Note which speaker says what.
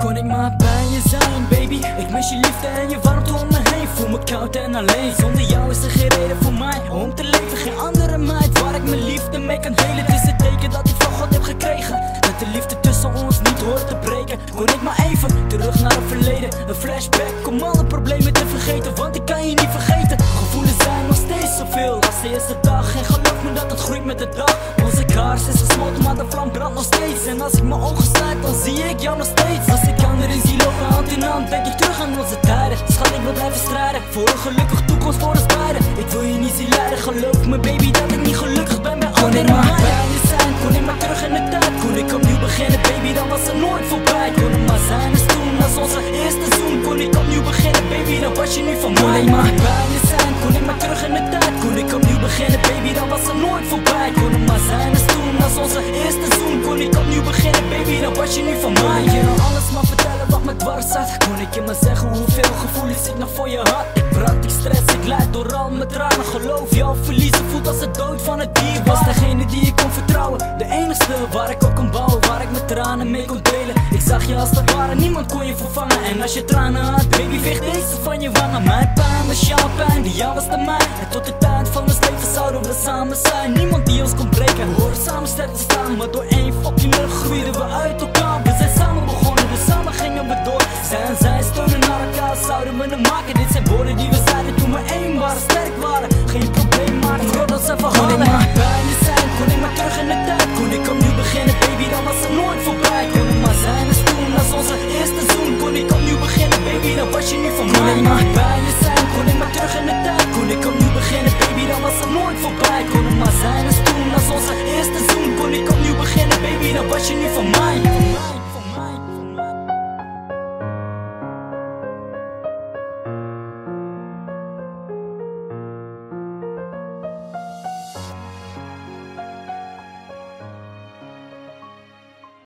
Speaker 1: Kon ik maar bij je zijn, baby. Ik mis je liefde en je warmte om me heen. Voel me koud en alleen. Zonder jou is er geen reden voor mij om te leven. Geen andere meid waar ik mijn liefde mee kan delen. Het is het teken dat ik van God heb gekregen, dat de liefde tussen ons niet hoort te breken. Kon ik maar even terug naar het verleden. Een flashback om alle problemen te vergeten, want ik kan je niet vergeten. Gevoelens zijn nog steeds zoveel als de eerste dag. En geloof me dat het groeit met de dag. Onze kaars is gesmolten, maar de vlam brandt nog steeds. En als ik mijn ogen sluit, dan zie ik jou nog steeds. Als ik anderen zie lopen hand in hand, denk ik terug aan onze tijden. Schat, ik wil blijven strijden voor een gelukkige toekomst voor ons beiden. Ik wil je niet zien lijden, geloof me baby dat ik niet gelukkig ben bij andere meiden. Kon ik maar bij je zijn, kon ik maar terug in de tijd. Kon ik opnieuw beginnen baby, dan was het nooit voorbij. Kon het maar zijn als toen, als onze eerste zoen. Kon ik opnieuw beginnen baby, dan was je nu van mij. Kon ik maar bij je zijn, kon ik maar terug in de tijd. Kon ik opnieuw beginnen baby, dan was het nooit voorbij. Kon het maar zijn als toen, als onze eerste zoen. Kon ik opnieuw beginnen baby, dan was je nu van mij. Kon ik je nou alles maar vertellen wat me dwars zat. Kon ik je maar zeggen hoeveel gevoelens ik nog voor je had. Ik brand, ik stress, ik leid door al mijn tranen. Geloof jou verliezen voelt als de dood van het dier. Was degene die ik kon vertrouwen, de enigste waar ik op kon bouwen, waar ik mijn tranen mee kon delen. Ik zag je als het ware, niemand kon je vervangen. En als je tranen had, baby veeg deze van je wangen. Mijn pijn was jouw pijn, die jou was de mijn. En tot de tijd van ons leven zouden we samen zijn. Niemand die ons kon breken, we horen samen sterk te staan. Maar door één fucking lucht groeiden we uit elkaar. We zijn samen begonnen, dus samen gingen we door. Zij en zij steunen naar elkaar, zouden we het maken. Dit zijn woorden die we zeiden toen we één waren, sterk waren. Geen probleem, maar het wordt ons even halen. Kon ik maar bij je zijn, kon ik maar terug in de tijd. Kon ik opnieuw beginnen baby, dan was het nooit voorbij. Kon het maar zijn als toen, als onze eerste zoen. Kon ik opnieuw beginnen baby, dan was je nu van mij. Kon ik maar bij je zijn, kon ik maar terug in de tijd. Kon ik opnieuw beginnen baby, dan was het nooit voorbij. Kon het maar zijn als toen, als onze eerste zoen. Kon ik opnieuw beginnen baby, dan was je nu van mij.